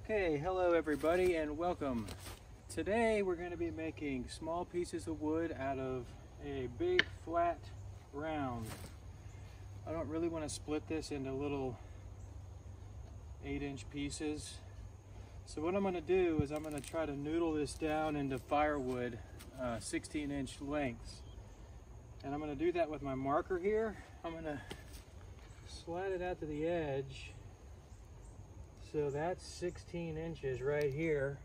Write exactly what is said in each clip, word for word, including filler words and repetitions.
Okay, hello everybody and welcome. Today we're going to be making small pieces of wood out of a big flat round. I don't really want to split this into little eight inch pieces. So what I'm going to do is I'm going to try to noodle this down into firewood uh, sixteen inch lengths. And I'm going to do that with my marker here. I'm going to slide it out to the edge. So that's sixteen inches right here.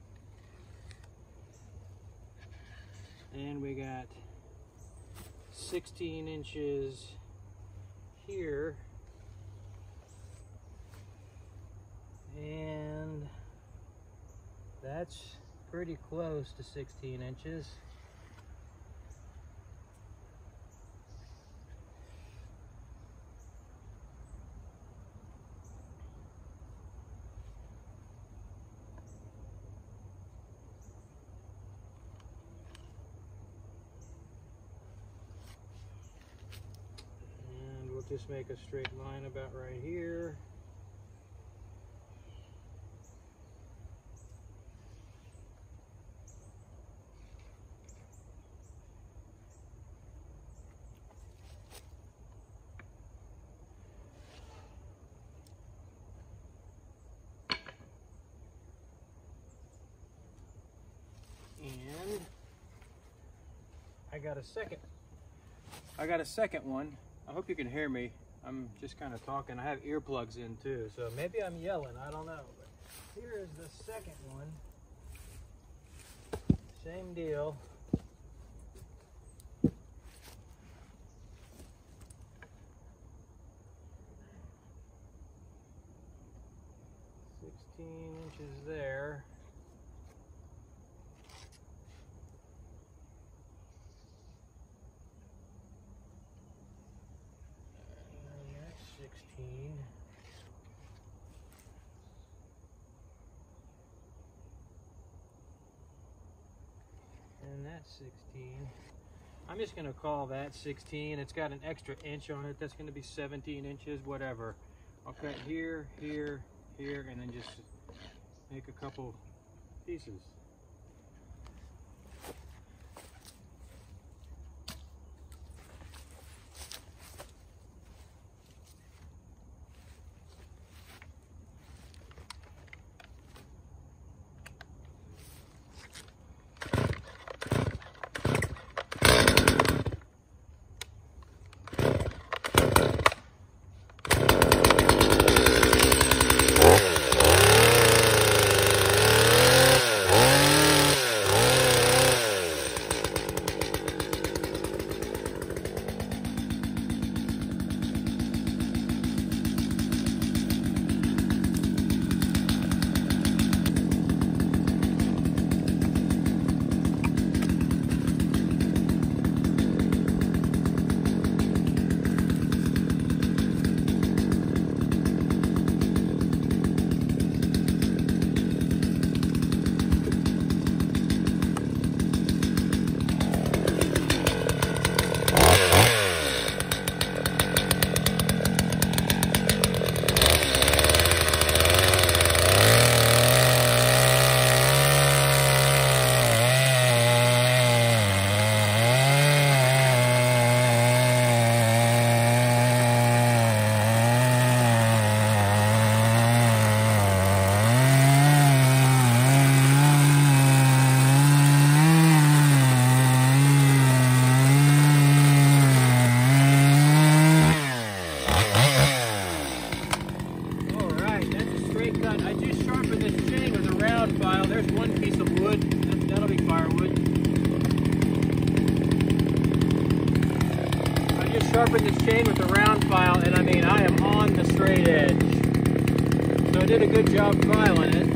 And we got sixteen inches here. And that's pretty close to sixteen inches. Just make a straight line about right here. And I got a second. I got a second one. I hope you can hear me. I'm just kind of talking. I have earplugs in too, so maybe I'm yelling. I don't know. But here is the second one. Same deal. sixteen inches there. sixteen. And that's sixteen. I'm just going to call that sixteen. It's got an extra inch on it. That's going to be seventeen inches, whatever. I'll cut here, here, here, and then just make a couple pieces. Sharpen this chain with a round file, and I mean I am on the straight edge. So I did a good job filing it.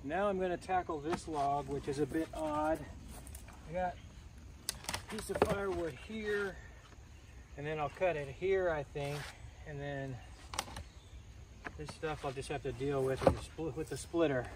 Now I'm going to tackle this log, which is a bit odd. I got a piece of firewood here, and then I'll cut it here, I think, and then this stuff I'll just have to deal with with the, spl with the splitter.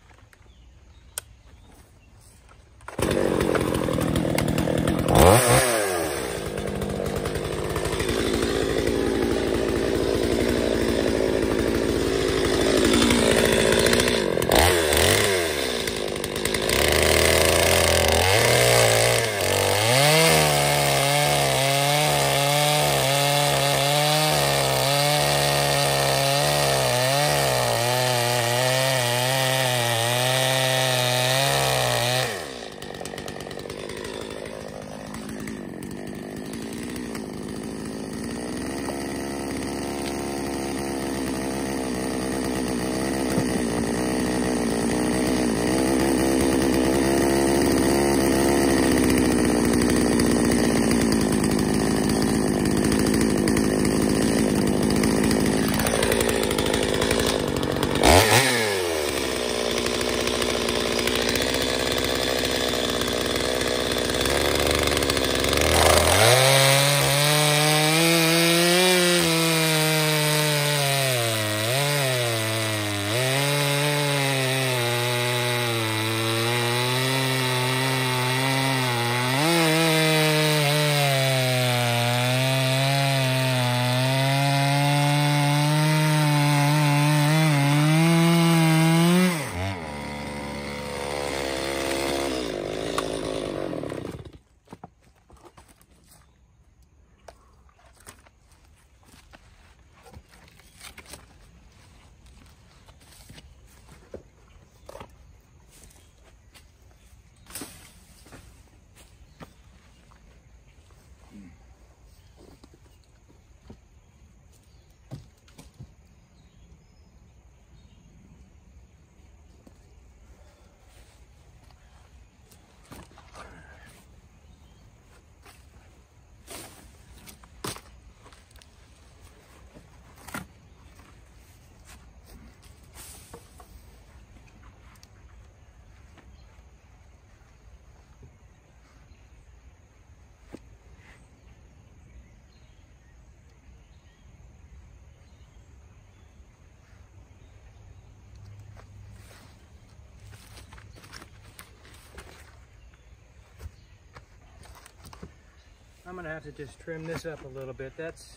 I'm gonna have to just trim this up a little bit. That's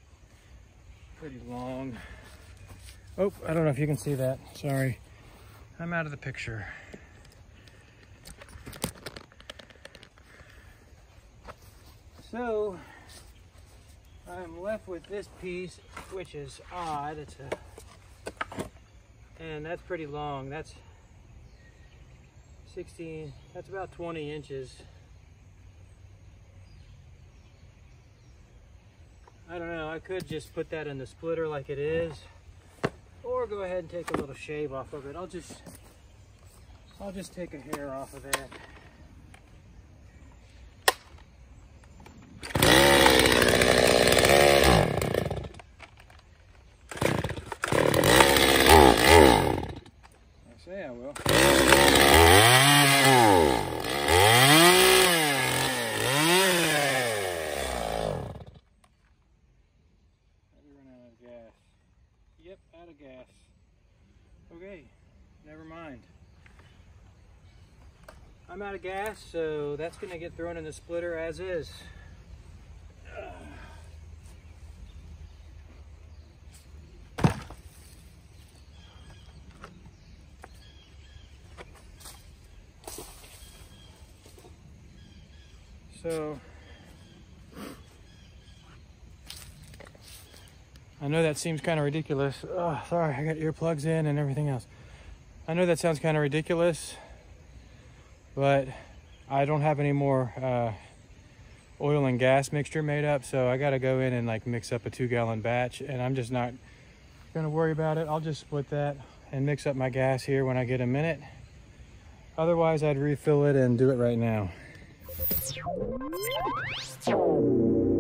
pretty long. Oh, I don't know if you can see that. Sorry, I'm out of the picture. So I'm left with this piece, which is odd. It's a, and that's pretty long. That's sixteen, that's about twenty inches. I don't know, I could just put that in the splitter like it is, or go ahead and take a little shave off of it. I'll just, I'll just take a hair off of that. I say I will. Yep, out of gas. Okay, never mind. I'm out of gas, so that's gonna get thrown in the splitter as is. So I know that seems kind of ridiculous. Oh, sorry, I got earplugs in and everything else. I know that sounds kind of ridiculous, but I don't have any more uh, oil and gas mixture made up, so I gotta go in and like mix up a two gallon batch, and I'm just not gonna worry about it. I'll just split that and mix up my gas here when I get a minute. Otherwise, I'd refill it and do it right now.